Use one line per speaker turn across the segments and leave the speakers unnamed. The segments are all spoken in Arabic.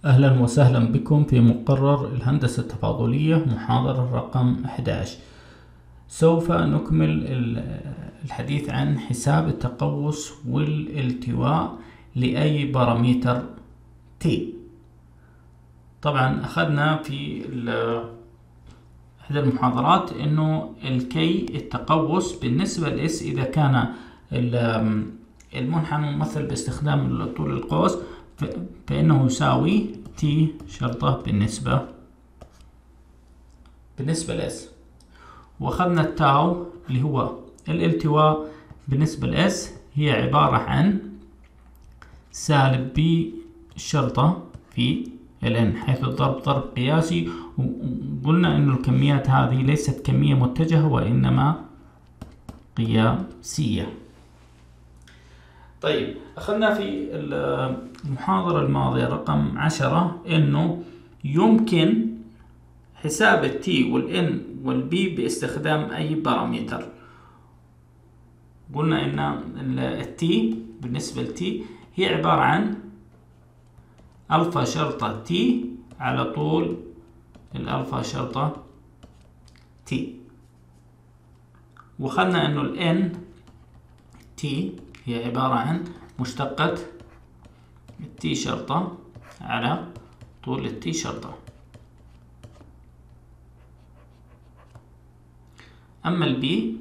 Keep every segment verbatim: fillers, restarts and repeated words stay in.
أهلا وسهلا بكم في مقرر الهندسة التفاضلية محاضرة رقم أحد عشر. سوف نكمل الحديث عن حساب التقوس والالتواء لأي بارامتر t. طبعا أخذنا في إحدى المحاضرات أنه الكي التقوس بالنسبة لإس إذا كان المنحنى ممثل باستخدام طول القوس فإنه يساوي t شرطة بالنسبة بالنسبة لإس. وأخذنا التاو اللي هو الالتواء بالنسبة لإس هي عبارة عن سالب بي شرطة في الان، حيث الضرب ضرب قياسي، وقلنا إنه الكميات هذه ليست كمية متجهة وإنما قياسية. طيب، أخذنا في المحاضرة الماضية رقم عشرة إنه يمكن حساب التي والان والبي باستخدام أي بارامتر. قلنا إن التي بالنسبة لتي هي عبارة عن ألفا شرطة تي على طول الألفا شرطة تي، وخلنا إنه الان تي هي عبارة عن مشتقة التي شرطة على طول التي شرطة. أما البي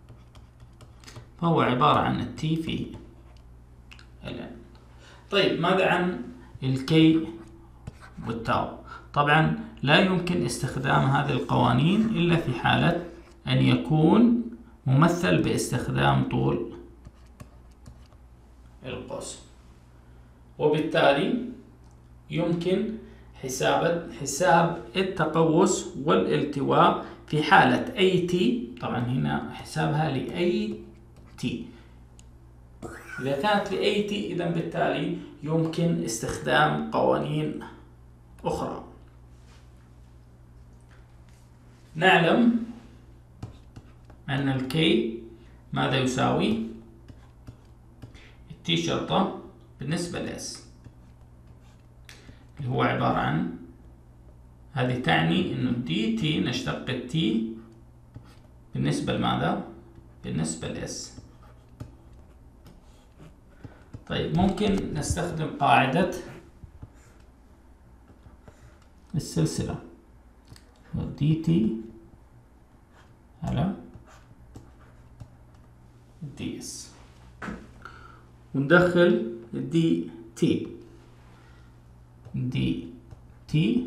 فهو عبارة عن التي في الان. طيب، ماذا عن الكي والتاو؟ طبعا لا يمكن استخدام هذه القوانين إلا في حالة أن يكون ممثل باستخدام طول القوس، وبالتالي يمكن حساب حساب التقوس والالتواء في حالة أي تي. طبعا هنا حسابها لأي تي. إذا كانت لأي تي إذا بالتالي يمكن استخدام قوانين أخرى. نعلم أن الكي ماذا يساوي؟ التي شرطة بالنسبة لإس، اللي هو عبارة عن، هذه تعني إنه دي تي نشتق التي بالنسبة لماذا؟ بالنسبة لإس. طيب، ممكن نستخدم قاعدة السلسلة دي تي على دي اس، وندخل دي تي دي تي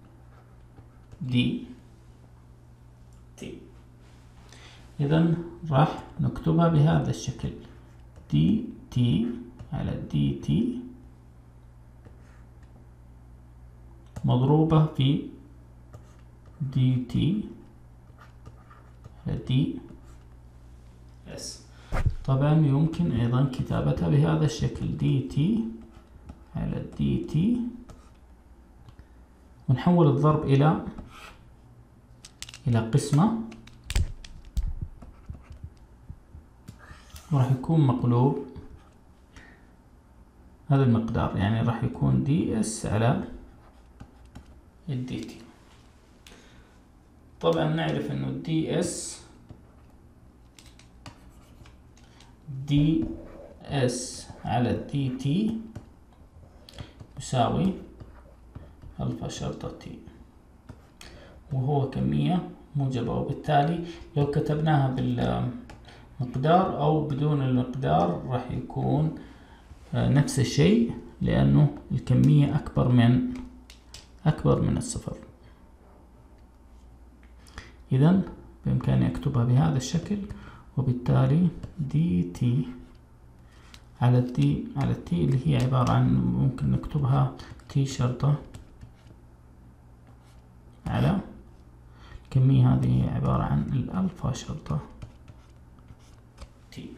دي تي. إذن راح نكتبها بهذا الشكل، دي تي على دي تي مضروبة في دي تي على دي اس. طبعا يمكن أيضا كتابتها بهذا الشكل، دي تي على دي تي، ونحول الضرب إلى إلى قسمة، وراح يكون مقلوب هذا المقدار، يعني راح يكون دي اس على الدي تي. طبعا نعرف انه دي اس دي اس على الدي تي يساوي ألفا شرطة تي، وهو كمية موجبة، وبالتالي لو كتبناها بالمقدار أو بدون المقدار راح يكون نفس الشيء، لأنه الكمية أكبر من أكبر من الصفر. إذن بإمكاني أكتبها بهذا الشكل، وبالتالي دي تي على الدي على التي اللي هي عبارة عن، ممكن نكتبها تي شرطة على الكمية هذه عبارة عن الألفا شرطة تي.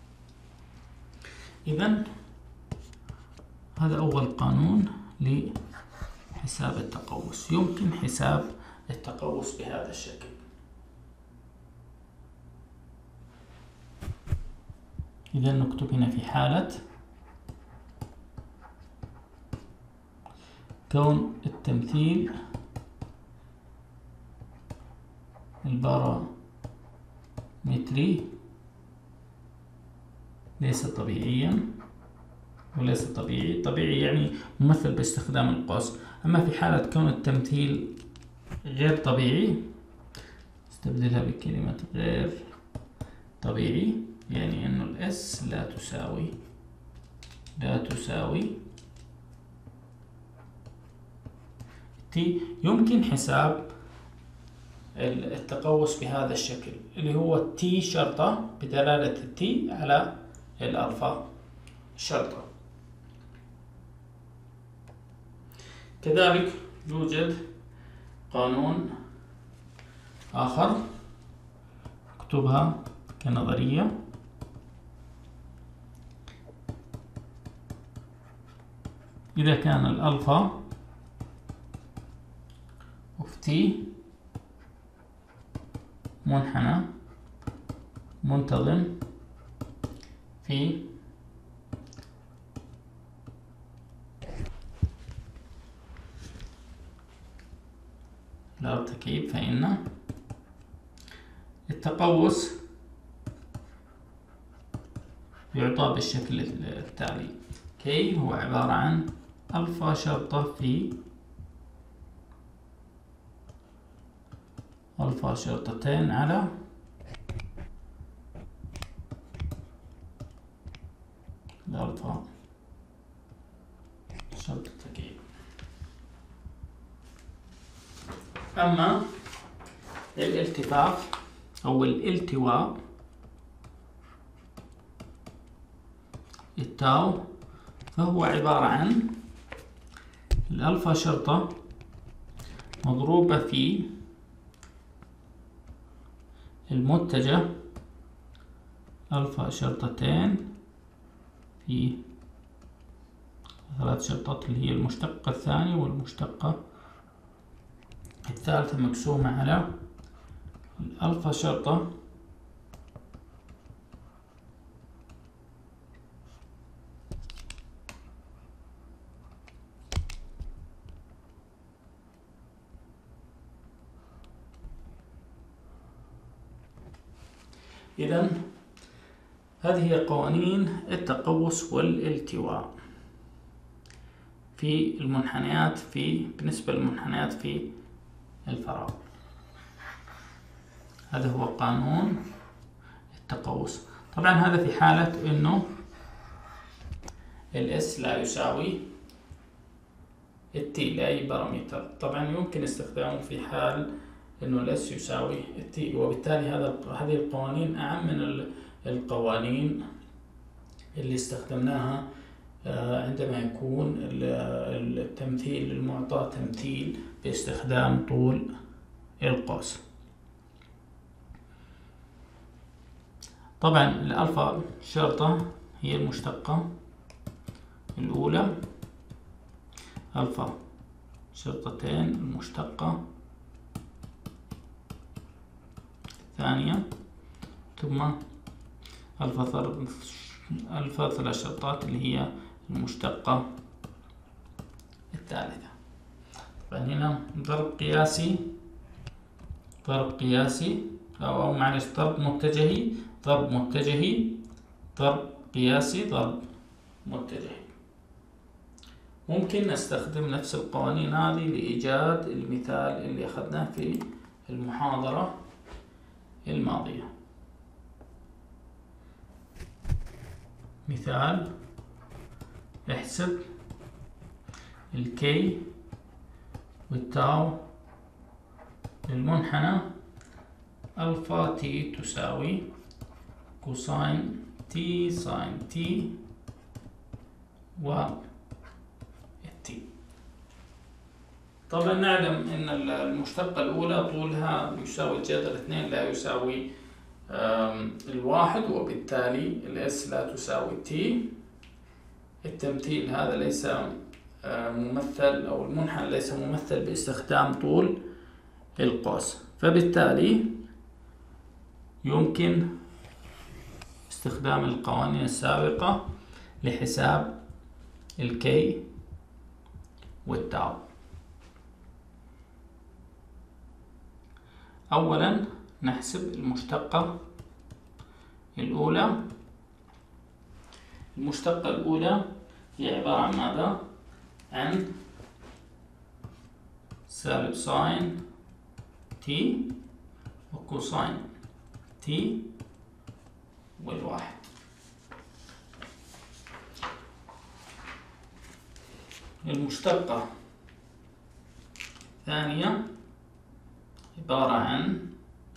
إذن هذا أول قانون لحساب التقوس. يمكن حساب التقوس بهذا الشكل. إذا نكتب هنا في حالة كون التمثيل البارامتري ليس طبيعيا، وليس طبيعي. طبيعي يعني ممثل باستخدام القوس. أما في حالة كون التمثيل غير طبيعي استبدلها بكلمة غير طبيعي، يعني إنه الإس لا تساوي لا تساوي تي. يمكن حساب التقوس بهذا الشكل اللي هو تي شرطة بدلالة التي على الألفا شرطة. كذلك يوجد قانون آخر اكتبها كنظرية. إذا كان الألفا اوف تي منحنى منتظم في الارتكيب، فإن التقوس يعطى بالشكل التالي: كي هو عبارة عن ألفا شرطة في ألفا شرطتين على الألفا شرطة كي. أما الالتفاف أو الالتواء التاو فهو عبارة عن الألفا شرطة مضروبة في المتجه ألفا شرطتين في ثلاث شرطات اللي هي المشتقة الثانية والمشتقة الثالثة مقسومة على الألفا شرطة إذن هذه هي قوانين التقوس والالتواء في المنحنيات في بالنسبة للمنحنيات في الفراغ. هذا هو قانون التقوس. طبعا هذا في حالة انه الاس لا يساوي التي لأي بارامتر. طبعا يمكن استخدامه في حال انه الاس يساوي التي، وبالتالي هذا هذه القوانين اعم من القوانين اللي استخدمناها عندما يكون التمثيل المعطى تمثيل باستخدام طول القوس. طبعا الألفا شرطة هي المشتقة الأولى، ألفا شرطتين المشتقة الثانية، ثم ألفا ألفا ثلاث شرطات اللي هي المشتقة الثالثة. طبعا هنا ضرب قياسي ضرب قياسي أو, أو معلش ضرب متجهي ضرب متجهي ضرب قياسي ضرب متجهي. ممكن نستخدم نفس القوانين هذه لإيجاد المثال اللي أخذناه في المحاضرة الماضية. مثال: احسب الكي والتاو للمنحنى ألفا تي تساوي كوساين تي ساين تي و التي. طبعا نعلم ان المشتقة الاولى طولها يساوي الجذر اثنين لا يساوي الواحد، وبالتالي الاس لا تساوي تي. التمثيل هذا ليس ممثل او المنحنى ليس ممثل باستخدام طول القوس، فبالتالي يمكن استخدام القوانين السابقة لحساب الكي والتاو. أولا نحسب المشتقة الأولى. المشتقة الأولى هي عبارة عن ماذا؟ عن سالب ساين تي وكوساين تي والواحد. المشتقة الثانية عبارة عن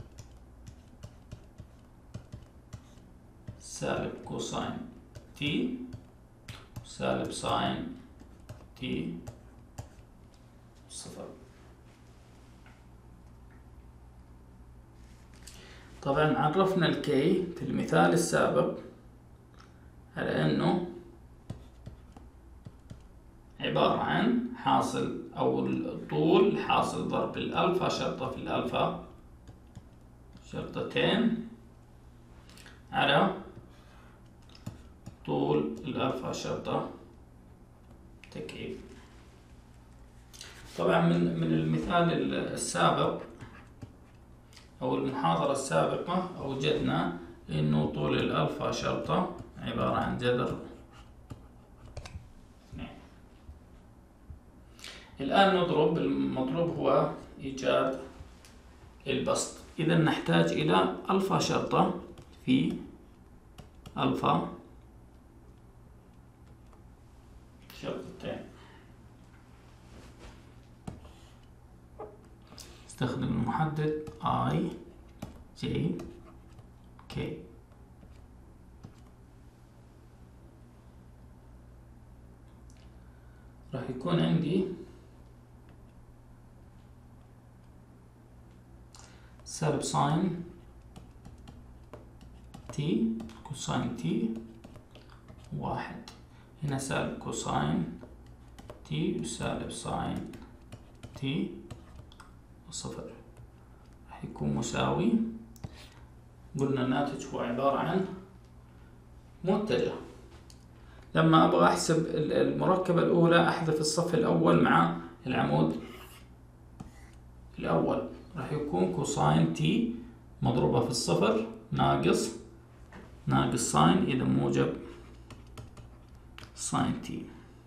سالب كوساين تي وسالب ساين تي صفر. طبعا عرفنا الكي في المثال السابق على انه عبارة عن حاصل او الطول حاصل ضرب الالفا شرطة في الالفا شرطتين على طول الالفا شرطة تكعيب. طبعا من من المثال السابق أو المحاضرة السابقة وجدنا إنه طول الألفا شرطة عبارة عن جذر اثنين. الآن نضرب، المطلوب هو إيجاد البسط. إذا نحتاج إلى ألفا شرطة في ألفا شرطتين. استخدم المحدد I J K. راح يكون عندي سالب ساين تي كوساين تي واحد. هنا سالب كوساين تي وسالب ساين تي صفر راح يكون مساوي. قلنا الناتج هو عبارة عن متجه. لما أبغى أحسب المركبة الأولى أحذف الصف الأول مع العمود الأول، راح يكون كوساين تي مضروبة في الصفر ناقص ناقص ساين إذا موجب ساين تي.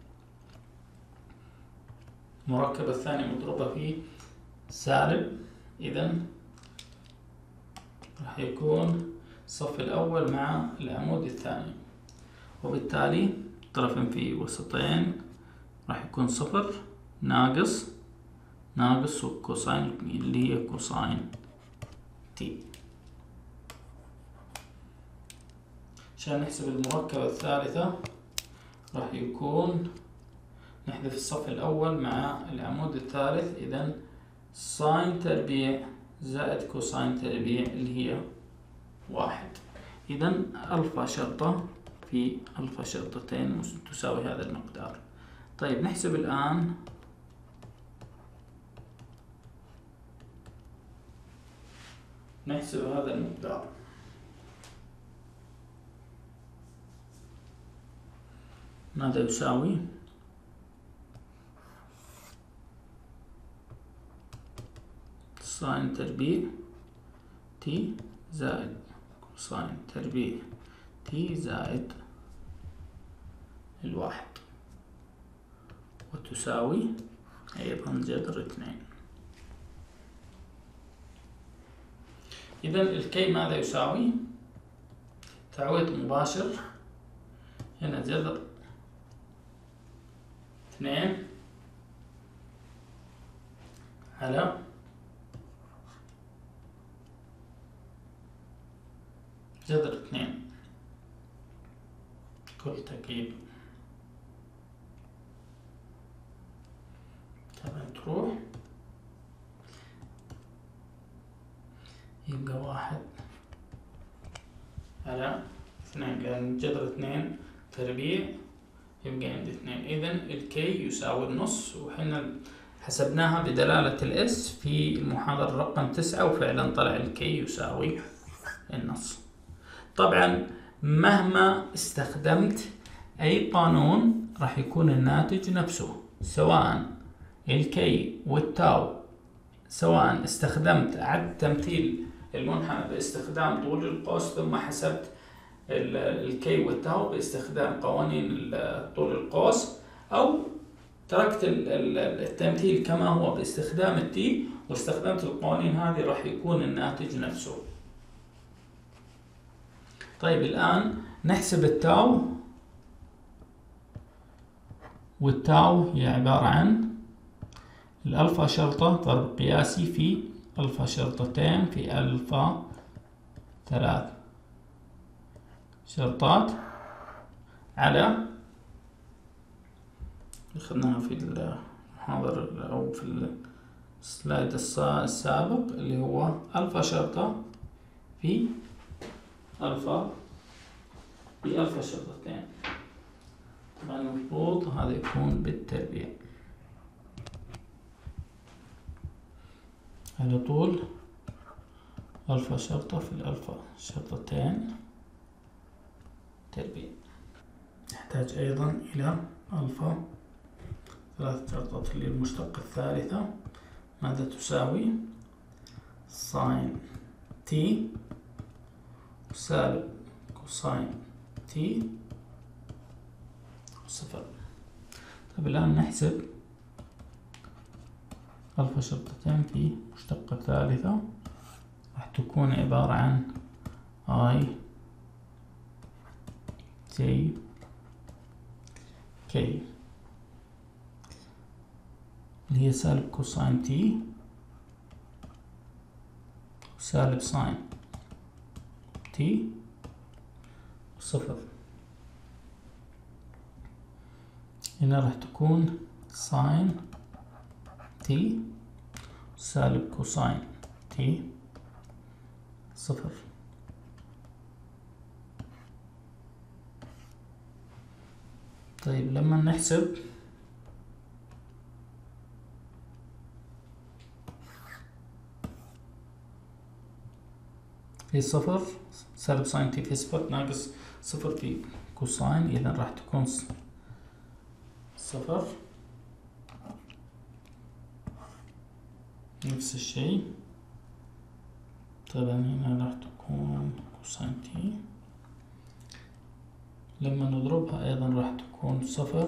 المركبة الثانية مضروبة في سالب، إذا راح يكون الصف الأول مع العمود الثاني، وبالتالي طرف في وسطين راح يكون صفر ناقص ناقص كوساين اللي هي كوساين تي. عشان نحسب المركبة الثالثة راح يكون نحذف الصف الأول مع العمود الثالث، إذا ساين تربيع زائد كوساين تربيع اللي هي واحد. إذا ألفا شرطة في ألفا شرطتين تساوي هذا المقدار. طيب نحسب الآن نحسب هذا المقدار. ماذا يساوي؟ ساين تربيع تي زائد كوساين تربيع تي زائد الواحد، وتساوي أيضا جذر اثنين. إذا الكي ماذا يساوي؟ تعويض مباشر. هنا جذر اثنين على جذر اثنين كل تكعيب. طبعا تروح يبقى واحد على اثنين، لأن جذر اثنين تربيع يبقى عندي اثنين. إذا الكي يساوي النص، وحنا حسبناها بدلالة الاس في المحاضرة رقم تسعة، وفعلا طلع الكي يساوي النص. طبعا مهما استخدمت أي قانون راح يكون الناتج نفسه، سواء الكي والتاو، سواء استخدمت عد تمثيل المنحنى باستخدام طول القوس ثم حسبت الكي والتاو باستخدام قوانين طول القوس، أو تركت التمثيل كما هو باستخدام التي واستخدمت القوانين هذه، راح يكون الناتج نفسه. طيب الآن نحسب التاو، والتاو هي عبارة عن الألفا شرطة ضرب قياسي في ألفا شرطتين في ألفا ثلاث شرطات على، أخذناها في المحاضرة أو في السلايد السابق اللي هو ألفا شرطة في ألفا في ألفا شرطتين. طبعا المفروض هذا يكون بالتربيع على طول ألفا شرطة في الألفا شرطتين تربيع. نحتاج أيضا إلى ألفا ثلاث شرطات اللي المشتقة الثالثة، ماذا تساوي؟ ساين تي سالب كوساين تي صفر. طيب الآن نحسب ألفا شرطتين في مشتقة ثالثة، راح تكون عبارة عن اي تي كي اللي هي سالب كوساين تي وسالب ساين تي صفر. هنا راح تكون ساين تي سالب كوساين تي صفر. طيب لما نحسب في صفر، سالب ساين تي في صفر ناقص صفر في كوساين، إذا راح تكون صفر. نفس الشيء طبعا هنا راح تكون كوساين تي، لما نضربها أيضا راح تكون صفر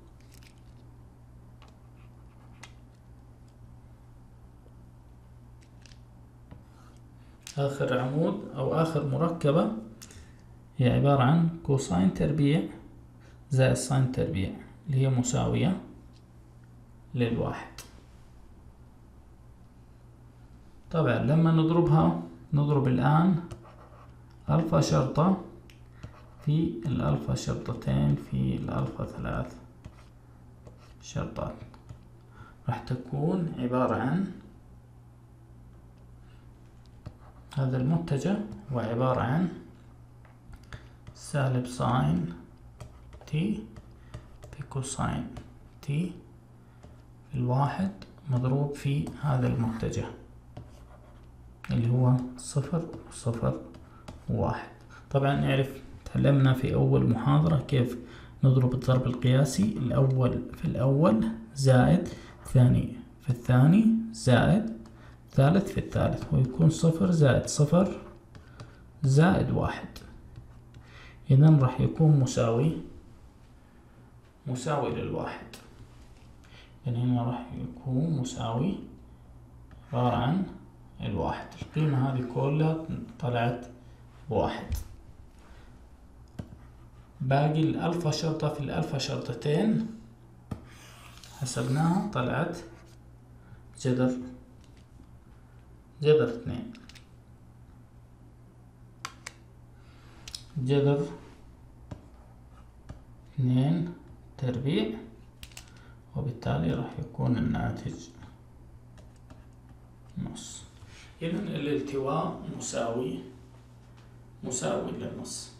آخر عمود أو آخر مركبة هي عبارة عن كوساين تربيع زائد ساين تربيع اللي هي مساوية للواحد. طبعا لما نضربها نضرب الآن ألفا شرطة في الألفا شرطتين في الألفا ثلاث شرطات، راح تكون عبارة عن هذا المتجه هو عبارة عن سالب ساين تي في كوساين تي في الواحد مضروب في هذا المتجه اللي هو صفر وصفر وواحد. طبعا نعرف تعلمنا في أول محاضرة كيف نضرب الضرب القياسي، الأول في الأول زائد الثاني في الثاني زائد الثالث في الثالث، ويكون صفر زائد صفر زائد واحد. إذن راح يكون مساوي مساوي للواحد. إذن هنا راح يكون مساوي عبارة عن الواحد. القيمة هذه كلها طلعت بواحد. باقي الألفا شرطة في الألفا شرطتين حسبناها طلعت جذر جذر اثنين جذر اثنين تربيع، وبالتالي راح يكون الناتج نص. إذن الالتواء مساوي مساوي للنص.